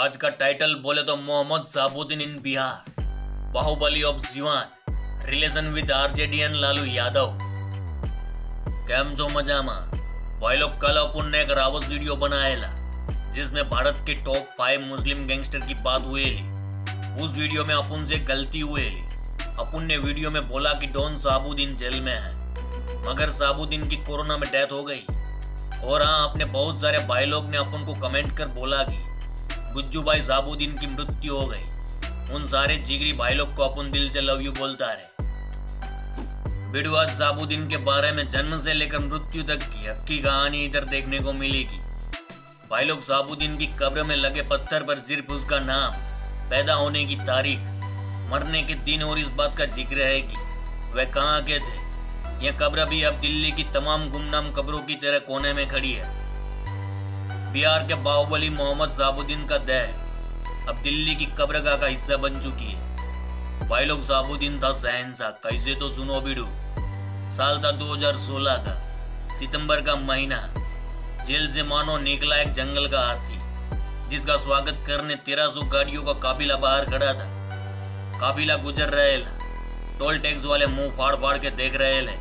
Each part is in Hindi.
आज का टाइटल बोले तो Mohammad Shahabuddin in Bihar, Bahubali of Siwan, relation with RJD and Lalu Yadav. केम जो मजामा भाई लोग, कल अपन ने एक रावस वीडियो बनाएला जिसमें भारत के टॉप 5 मुस्लिम गैंगस्टर की बात हुई। उस वीडियो में अपन से गलती हुई। अपन ने वीडियो में बोला कि डॉन साबुद्दीन जेल में है, मगर साबुद्दीन की कोरोना में डेथ हो गई। और हाँ, अपने बहुत सारे भाई लोग ने अपन को कमेंट कर बोला कि गुज्जू भाई साबुद्दीन की मृत्यु हो गई। उन सारे जिगरी भाई लोग को अपन दिल से लव यू बोलता रहे। वीडियो आज साबुद्दीन के बारे में जन्म से लेकर मृत्यु तक की हक्की कहानी इधर देखने को मिलेगी। भाई लोग, साबुद्दीन की कब्र में लगे पत्थर पर सिर्फ उसका नाम, पैदा होने की तारीख, मरने के दिन और इस बात का जिक्र है कि वह कहाँ के थे। यह कब्र भी अब दिल्ली की तमाम गुमनाम कब्रों की तरह कोने में खड़ी है। बिहार के बाहुबली मोहम्मद साबुद्दीन का देह अब दिल्ली की कब्रगाह का हिस्सा बन चुकी है। भाई लोग, साबुद्दीन था शहंशाह, कैसे तो सुनो बिडू। साल था 2016 का, सितंबर का महीना। जेल से मानो निकला एक जंगल का हाथी, जिसका स्वागत करने 1300 गाड़ियों का काफिला बाहर खड़ा था। काफिला गुजर रहे ला, टोल टैक्स वाले मुंह फाड़ फाड़ के देख रहे ले।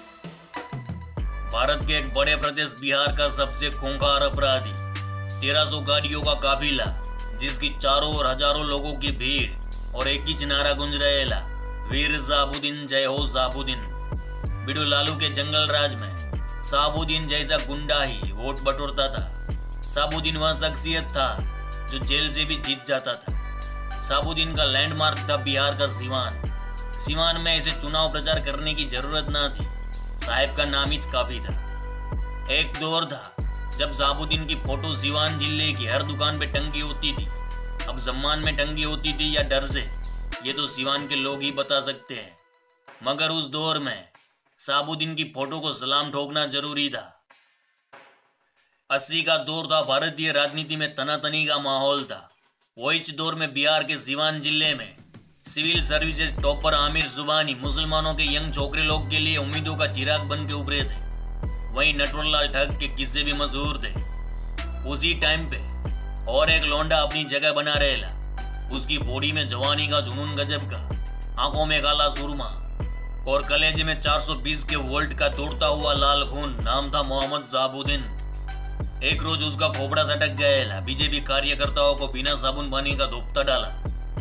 भारत के एक बड़े प्रदेश बिहार का सबसे खूंखार अपराधी, 1300 गाड़ियों का काफिला, जिसकी चारों ओर हजारों लोगों की भीड़ और एक ही नारा गूंज रहे ला, वीर साबुद्दीन जय हो साबुद्दीन। बिडू, लालू के जंगल राज में साबुद्दीन जैसा गुंडा ही वोट बटोरता था। साबुद्दीन वह शख्सियत था जो जेल से भी जीत जाता था। साबुद्दीन का लैंडमार्क था बिहार का सिवान। सिवान में ऐसे चुनाव प्रचार करने की जरूरत ना थी, साहब का नाम ही काफी था। एक दौर था जब साबुद्दीन की फोटो सिवान जिले की हर दुकान पे टंगी होती थी। अब सम्मान में टंगी होती थी या डर से, ये तो सिवान के लोग ही बता सकते हैं। मगर उस दौर में साबुद्दीन की फोटो को सलाम ठोकना जरूरी था। 80 का दौर था, भारतीय राजनीति में तनातनी का माहौल था। वही दौर में बिहार के सिवान जिले में सिविल सर्विसेज टॉपर आमिर जुबानी मुसलमानों के यंग छोकरे लोग के लिए उम्मीदों का चिराग बन के उभरे थे। वहीं नटवरलाल ठग के किस्से भी मशहूर थे। उसी टाइम पे और एक लौंडा अपनी जगह बना रहेला। उसकी बॉडी में जवानी का जुनून गजब का, आंखों में काला सुरमा और कलेजे में 420 के वोल्ट का दौड़ता हुआ लाल खून। नाम था मोहम्मद साबुद्दीन। एक रोज उसका खोपड़ा सटक गया। बीजेपी कार्यकर्ताओं को बिना साबुन पानी का धोपता डाला।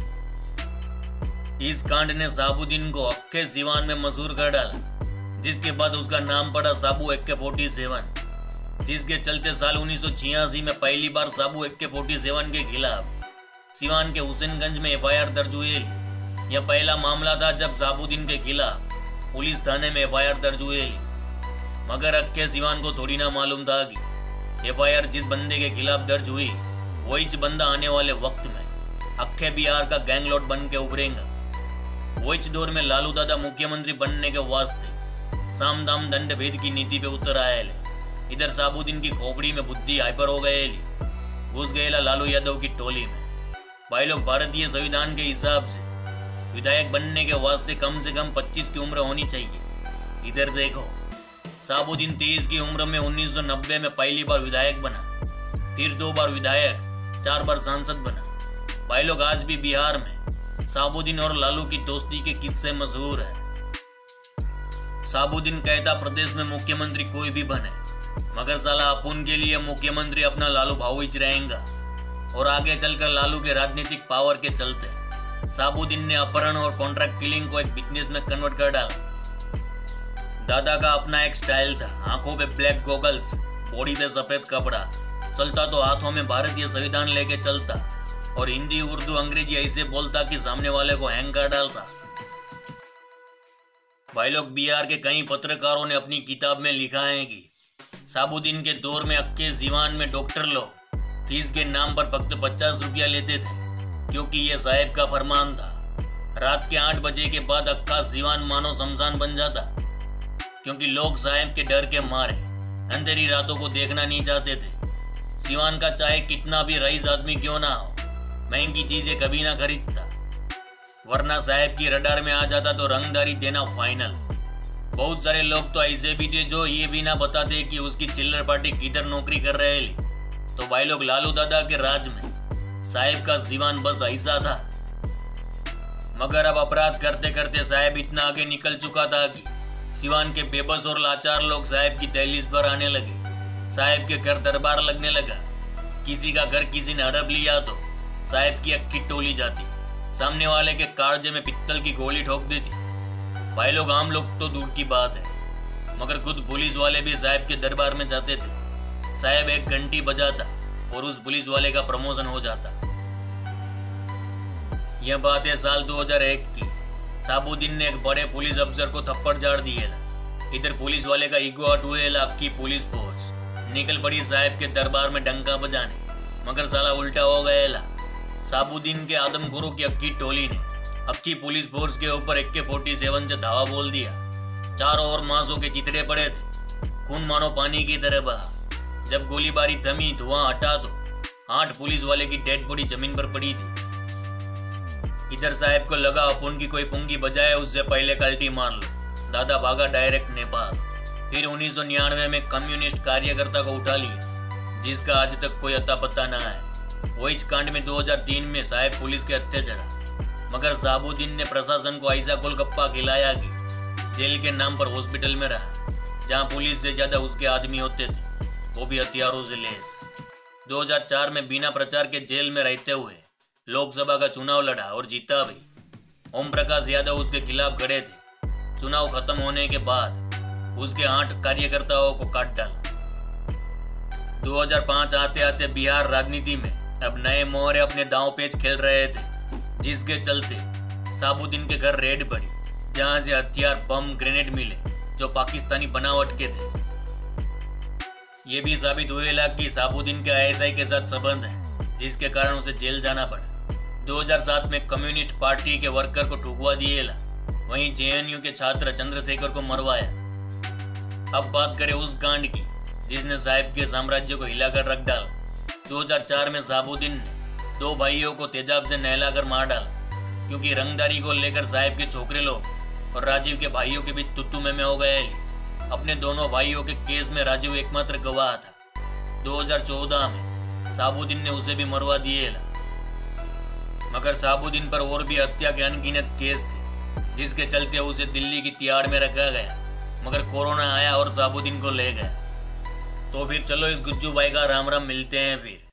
इस कांड ने साबुद्दीन को अक्के सिवान में मशहूर कर डाला, जिसके बाद उसका नाम पड़ा साबू AK-47, जिसके चलते साल 1986 में पहली बार साबू AK-47 के खिलाफ सिवान के हुसैनगंज में FIR दर्ज हुई। यह पहला मामला था जब साबुद्दीन के खिलाफ पुलिस थाने में FIR दर्ज हुई। मगर अक्के सिवान को थोड़ी ना मालूम था कि FIR जिस बंदे के खिलाफ दर्ज हुई वही बंदा आने वाले वक्त में अक्के बिहार का गैंगलॉर्ड बन के उभरेगा। वही दौर में लालू दादा मुख्यमंत्री बनने के वास्ते साम दाम दंड भेद की नीति पे उतर आए। इधर साबुद्दीन की खोपड़ी में बुद्धि हाइपर हो गए, घुस गए लालू यादव की टोली में। भाई लोग, भारतीय संविधान के हिसाब से विधायक बनने के वास्ते कम से कम 25 की उम्र होनी चाहिए। इधर देखो, साबुद्दीन 23 की उम्र में 1990 में पहली बार विधायक बना, फिर 2 बार विधायक, 4 बार सांसद बना। भाई लोग, आज भी बिहार में साबुद्दीन और लालू की दोस्ती के किस्से मशहूर है। साबुद्दीन कहता प्रदेश में मुख्यमंत्री कोई भी बने, मगर साला अपन के लिए मुख्यमंत्री अपना लालू भाऊ ही रहेगा। और आगे चलकर लालू के राजनीतिक पावर के चलते साबुद्दीन ने अपहरण और कॉन्ट्रैक्ट किलिंग को एक बिजनेस में कन्वर्ट कर डाला। दादा का अपना एक स्टाइल था, आंखों पे ब्लैक गॉगल्स, बॉडी पे सफेद कपड़ा, चलता तो हाथों में भारतीय संविधान लेके चलता और हिंदी उर्दू अंग्रेजी ऐसे बोलता कि सामने वाले को हैंग कर डालता। भाई लोग, बिहार के कई पत्रकारों ने अपनी किताब में लिखा है कि साबुद्दीन के दौर में अक्के सिवान में डॉक्टर लोग फीस के नाम पर फक्त 50 रुपया लेते थे, क्योंकि यह साहब का फरमान था। रात के 8 बजे के बाद अक्का सिवान मानो शमशान बन जाता, क्योंकि लोग साहब के डर के मारे अंधेरी रातों को देखना नहीं चाहते थे। सिवान का चाहे कितना भी रईस आदमी क्यों ना हो, महंगी चीजें कभी ना खरीदता, वरना साहब की रडार में आ जाता तो रंगदारी देना फाइनल। बहुत सारे लोग तो ऐसे भी थे जो ये भी ना बताते कि उसकी चिल्लर पार्टी किधर नौकरी कर रहे। तो भाई लोग, लालू दादा के राज में साहिब का जीवन बस ऐसा था। मगर अब अपराध करते करते साहिब इतना आगे निकल चुका था कि सिवान के बेबस और लाचार लोग साहिब की दहलीज पर आने लगे। साहिब के घर दरबार लगने लगा। किसी का घर किसी ने हड़प लिया तो साहिब की अक्की टोली जाती, सामने वाले के कालजे में पित्तल की गोली ठोक देती। भाई लोग, आम लोग तो दूर की बात है, मगर खुद पुलिस वाले भी साहिब के दरबार में जाते थे। साहिब एक घंटी बजाता और उस पुलिस वाले का प्रमोशन हो जाता। यह बात है साल 2001 की। साबुद्दीन ने एक बड़े पुलिस अफसर को थप्पड़ झाड़ दिए। इधर पुलिस वाले का ईगो हट हुए की पुलिस फोर्स निकल पड़ी साहिब के दरबार में डंका बजाने, मगर साला उल्टा हो गया। साबुद्दीन के आदमखोरों की अक्की टोली ने अक्की पुलिस फोर्स के ऊपर AK-47 से धावा बोल दिया। चारों ओर मांसों के चितड़े पड़े थे, खून मानो पानी की तरह बहा। जब गोलीबारी थमी, धुआं हटा तो 8 पुलिस वाले की डेड बॉडी जमीन पर पड़ी थी। इधर साहब को लगा अपन की कोई पुंगी बजाए उससे पहले कल्टी मार लो। दादा भागा डायरेक्ट नेपाल। फिर 1999 में कम्युनिस्ट कार्यकर्ता को उठा लिया, जिसका आज तक कोई अता पता ना है। वही कांड में 2003 में साहब पुलिस के हत्थे चढ़ा, मगर साबुद्दीन ने प्रशासन को ऐसा गोलगप्पा खिलाया कि जेल के नाम पर हॉस्पिटल में रहा, जहां पुलिस से ज्यादा उसके आदमी होते थे, वो भी हथियारों से लैस। 2004 में बिना प्रचार के जेल में रहते हुए लोकसभा का चुनाव लड़ा और जीता भी। ओम प्रकाश यादव उसके खिलाफ खड़े थे। चुनाव खत्म होने के बाद उसके 8 कार्यकर्ताओं को काट डाला। 2005 आते आते बिहार राजनीति में अब नए मोहरे अपने दांव पेच खेल रहे थे, जिसके चलते साबुद्दीन के घर रेड पड़ी, जहां से हथियार, बम, ग्रेनेड मिले जो पाकिस्तानी बनावट के थे। ये भी साबित हुए कि साबुद्दीन का ISI के साथ संबंध है, जिसके कारण उसे जेल जाना पड़ा। 2007 में कम्युनिस्ट पार्टी के वर्कर को ठुकवा दिए। वहीं JNU के छात्र चंद्रशेखर को मरवाया। अब बात करें उस कांड की जिसने साहिब के साम्राज्य को हिलाकर रख डाला। 2004 में साबुद्दीन ने 2 भाइयों को तेजाब से नहलाकर मार डाला, क्योंकि रंगदारी को लेकर साहिब के छोकरे लोग और राजीव के भाइयों के बीच तुत्तू में हो गए। अपने दोनों भाइयों के केस में राजीव एकमात्र गवाह था। 2014 में साबुद्दीन ने उसे भी मरवा दिए। मगर साबुद्दीन पर और भी हत्या के अनगिनत केस थे, जिसके चलते उसे दिल्ली की तिहाड़ में रखा गया। मगर कोरोना आया और साबुद्दीन को ले गया। तो फिर चलो इस गुज्जू भाई का राम राम, मिलते हैं फिर।